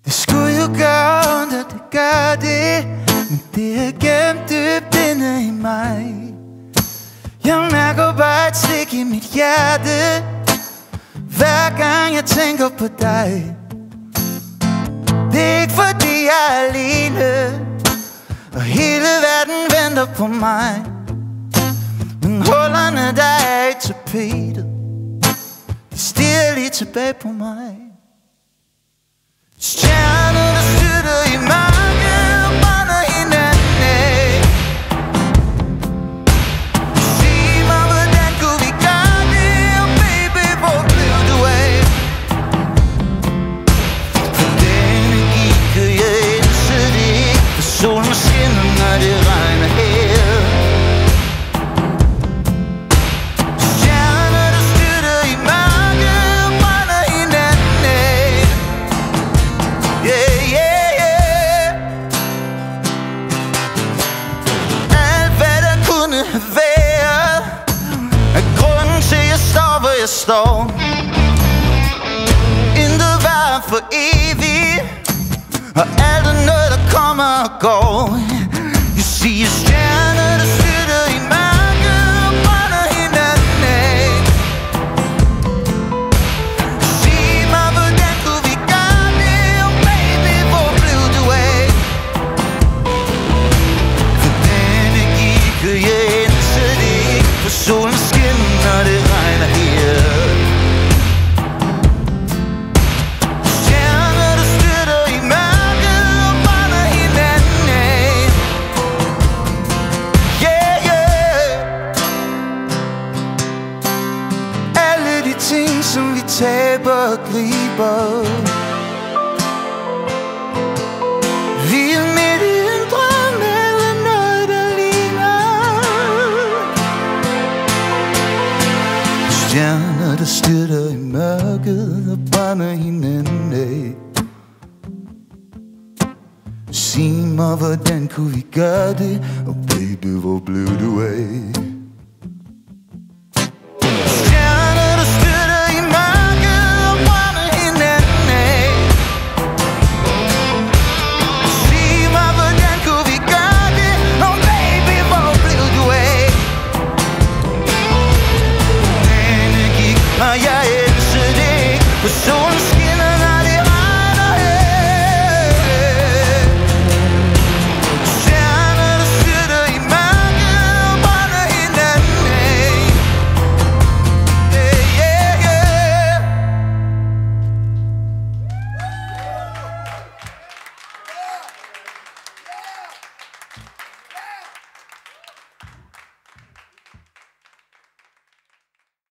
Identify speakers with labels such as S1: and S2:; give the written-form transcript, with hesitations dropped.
S1: Det skulle jo gøre ondt, og det gør det, men det er gemt dybt inde i mig. Jeg mærker bare et stik i mit hjerte, hver gang jeg tænker på dig. Det er ikke fordi jeg er alene, og hele verden venter på mig. Men hullerne der er i tapetet, de stirrer lige tilbage på mig. Stjerner der styrter i mørket og brænder hinanden af. Sig mig, hvordan kunne vi gøre det, og baby, hvor blev du af? For den energi kan jeg elske det ikke, for solen skinner, når det regner her. Stjerner der styrter i mørket og brænder hinanden af. Yeah, yeah, yeah. Alt hvad der kunne have været er grunden til jeg står hvor jeg står. Intet var for evigt, og alt er noget der kommer og går. Jeg siger stjerner der styrter i mørket og brænder hinanden af. Sig mig hvordan kunne vi gøre det, og baby hvor blev du af? For den energi kan jeg elske det ikke, for solen skinner når det regner her. Stjerner der styrter i mørket og brænder hinanden af. Yeah, yeah. Alle de ting som vi taber og griber, vi er midt i en drøm eller noget der ligner. Stjerner der styrter i mørket og brænder hinanden af. Sig mig hvordan kunne vi gøre det, og baby hvor blev du af?